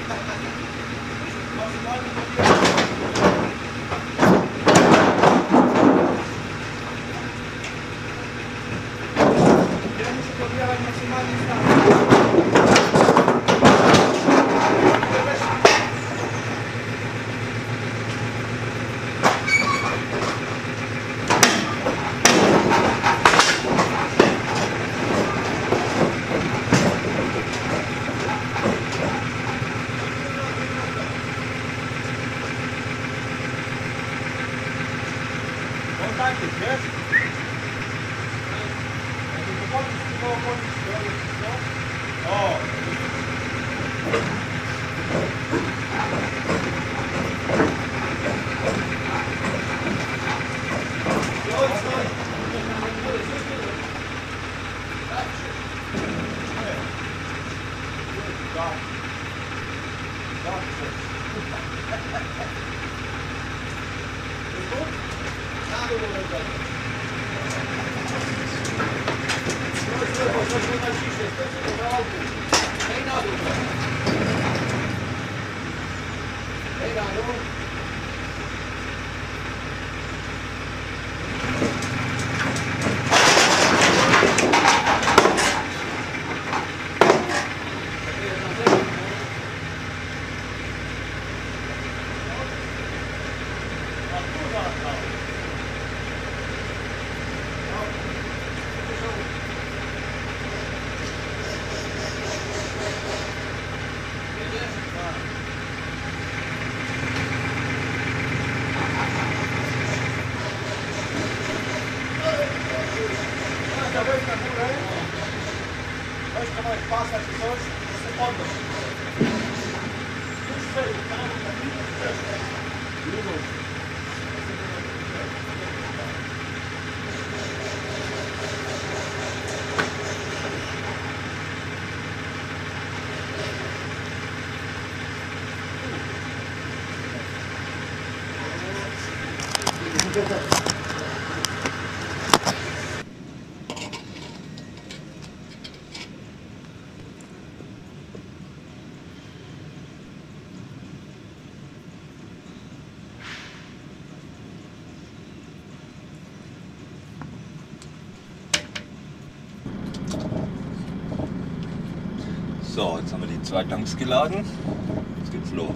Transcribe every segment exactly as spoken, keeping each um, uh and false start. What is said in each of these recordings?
So, jetzt haben wir die zwei Tanks geladen. Jetzt geht's los.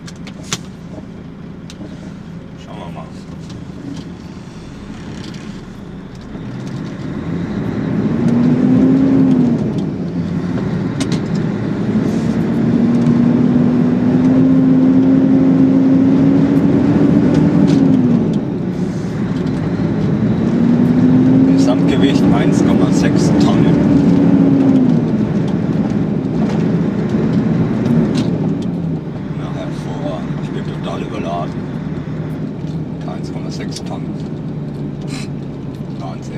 Schauen wir mal. Gesamtgewicht eins Komma sechs Tonnen. Tonnen. Wahnsinn.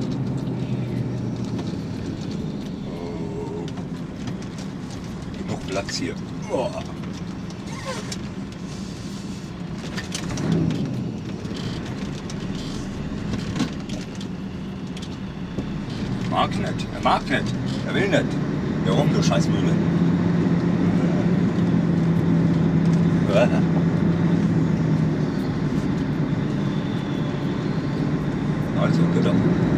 Oh. Genug Platz hier. Oh. Mag nicht. Er mag nicht. Er will nicht. Warum, du Scheißmühle? Also, genau.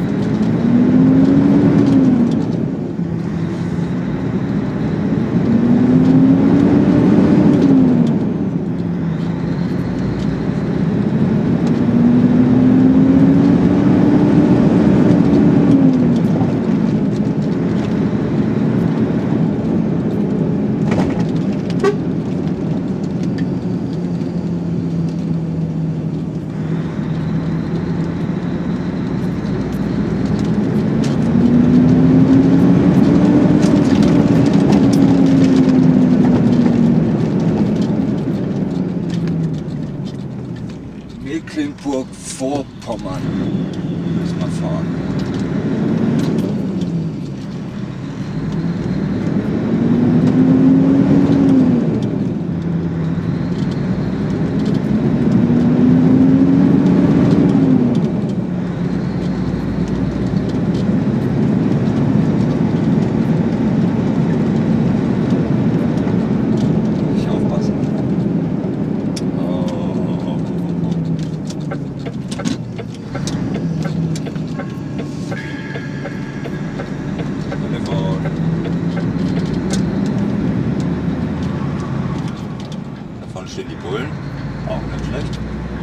Mecklenburg-Vorpommern müssen wir fahren. Ich vorne stehen die Bullen. Auch nicht schlecht.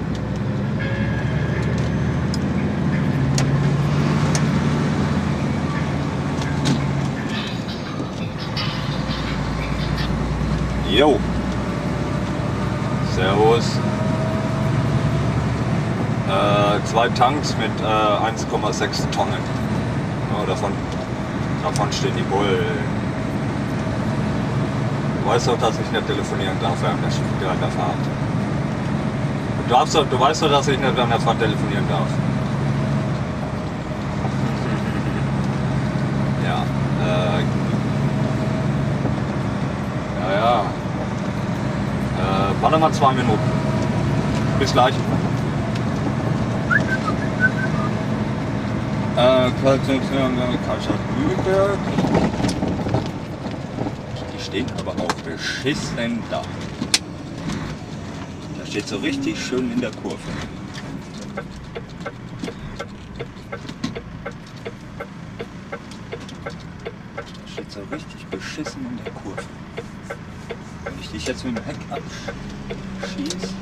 Jo. Servus. Äh, zwei Tanks mit äh, eins Komma sechs Tonnen. Ja, davon, davon stehen die Bullen. Du weißt doch, dass ich nicht telefonieren darf während der, während der Fahrt. Du, darfst doch, du weißt doch, dass ich nicht während der Fahrt telefonieren darf. Ja. Äh, ja, ja. Äh, warte mal zwei Minuten. Bis gleich. Äh, Karlstadt Lübeck. Die stehen aber auch beschissen da. Da steht so richtig schön in der Kurve. Da steht so richtig beschissen in der Kurve. Wenn ich dich jetzt mit dem Heck abschieße.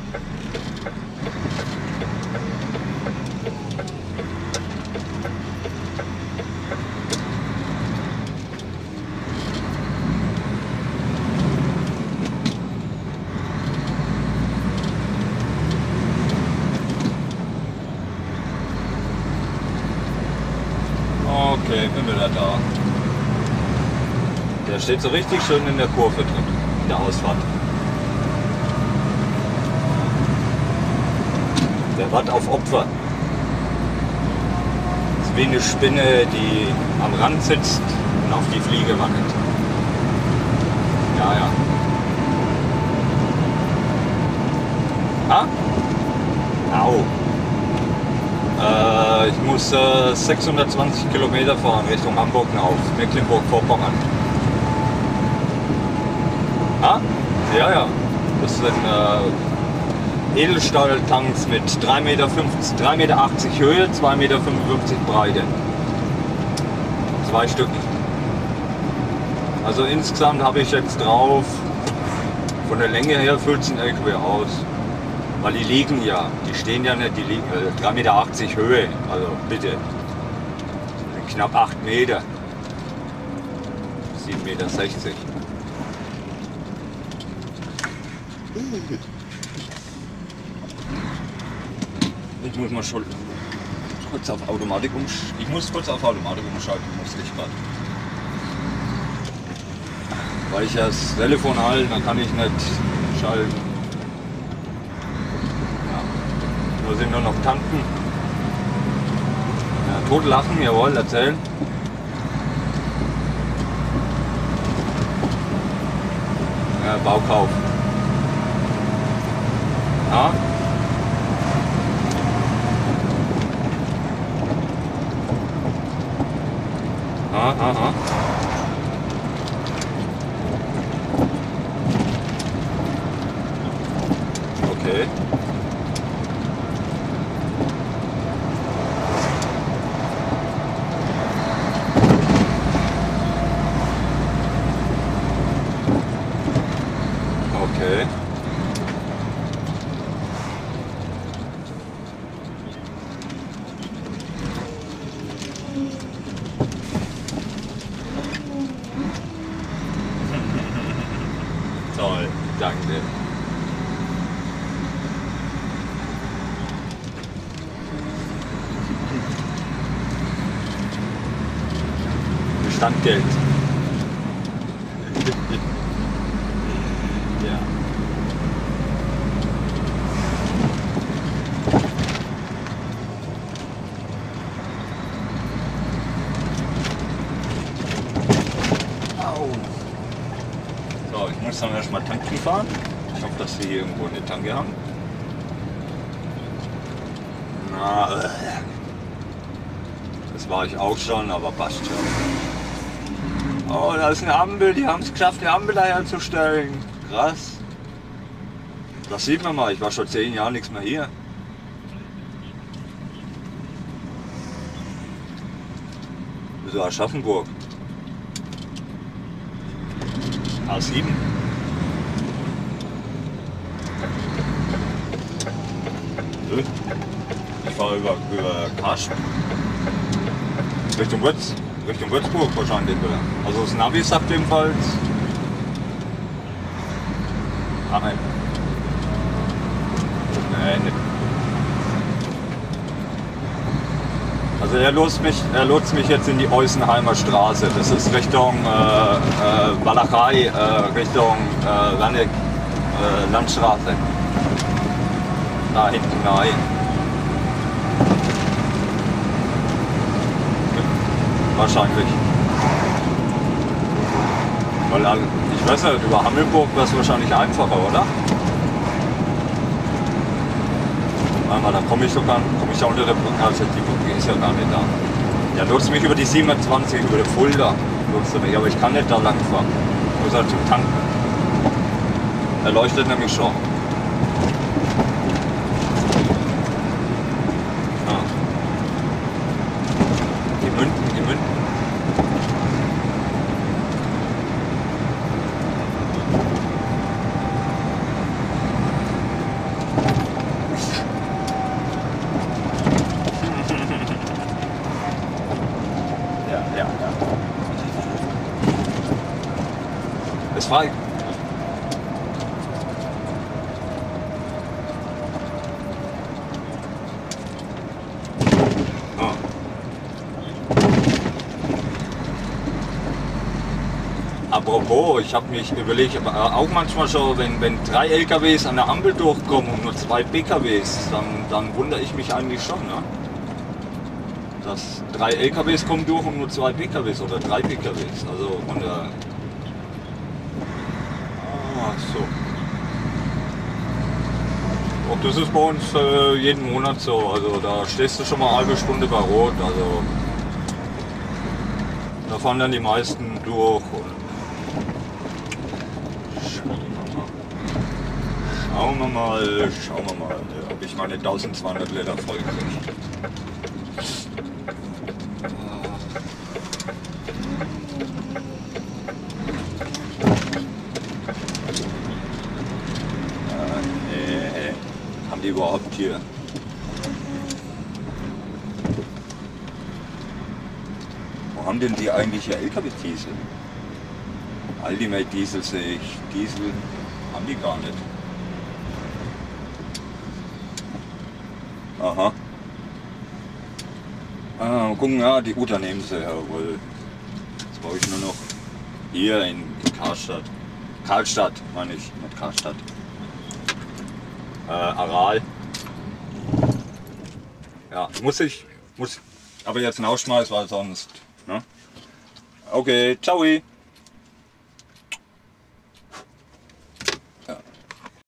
Okay, bin wieder da. Der steht so richtig schön in der Kurve drin, in der Ausfahrt. Der wartet auf Opfer. Das ist wie eine Spinne, die am Rand sitzt und auf die Fliege wartet. Ja, ja. Ah? Au. Äh, ich muss äh, sechshundertzwanzig Kilometer fahren Richtung Hamburg auf Mecklenburg-Vorpommern. Ah? Ja, ja. Das sind äh, Edelstahltanks mit drei Meter achtzig Höhe, zwei Meter fünfundfünfzig Breite. Zwei Stück. Also insgesamt habe ich jetzt drauf, von der Länge her füllt es ein L K W aus. Weil die liegen ja, die stehen ja nicht, die liegen äh, drei Meter achtzig Höhe, also bitte. Knapp acht Meter. sieben Meter sechzig. Ich muss mal schon kurz auf Automatik umschalten. Ich muss kurz auf Automatik umschalten, muss ich gerade. Weil ich ja das Telefon halte, dann kann ich nicht schalten. Wir sind nur noch tanken. Ja, tot lachen, jawohl, erzählen. Ja, Baukauf. Ja. Aha, aha. Okay. Okay. Toll, danke. Standgeld. Ja. Au. So, ich muss dann erstmal tanken fahren. Ich hoffe, dass wir hier irgendwo eine Tanke haben. Na, das war ich auch schon, aber passt schon. Oh, da ist eine Ampel, die haben es geschafft, die Ampel daherzustellen. Krass. Das sieht man mal, ich war schon zehn Jahre nichts mehr hier. So, Aschaffenburg. A sieben. fahre über, über Karst. Richtung Würz, Richtung Würzburg wahrscheinlich, oder? Also das Navi sagt jedenfalls. Ah, nein. Nee, nicht. Also er lotst mich, er lotst mich jetzt in die Eusenheimer Straße. Das ist Richtung äh, äh, Walachei, äh, Richtung äh, Landeck, äh, Landstraße. Da hinten, nein. Wahrscheinlich. Weil ich weiß nicht, über Hammelburg wäre es wahrscheinlich einfacher, oder? Mal, da komme ich sogar, komme ich ja unter der Brücke, also die Brücke ist ja gar nicht da. Ja, nutzt mich über die siebenundzwanzig, über den Fulda, nutzt mich, aber ich kann nicht da lang fahren. Ich muss halt zum Tanken. Er leuchtet nämlich schon. Ja. Die Münden, die Münden. Es war. Oh. Apropos, ich habe mich überlegt, aber auch manchmal schon, wenn, wenn drei L K Ws an der Ampel durchkommen und nur zwei P K Ws, dann, dann wundere ich mich eigentlich schon, ne? Dass drei L K Ws kommen durch und nur zwei P K Ws oder drei P K Ws. Also von der. Ach so. Und das ist bei uns äh, jeden Monat so. Also da stehst du schon mal eine halbe Stunde bei Rot. Also da fahren dann die meisten durch. Und schauen wir mal, schauen wir mal, ob ich meine eintausendzweihundert Liter voll kriege. Die überhaupt hier? Wo haben denn die eigentlich hier L K W-Diesel? Ultimate Diesel sehe ich. Diesel haben die gar nicht. Aha. Ah, mal gucken, ja, die Uta nehmen sie, jawohl. Jetzt brauche ich nur noch hier in, in Karlstadt. Karlstadt, meine ich, nicht Karlstadt. Äh, Aral. Ja, muss ich, muss aber jetzt rausschmeißen, weil sonst. Ne? Okay, ciao.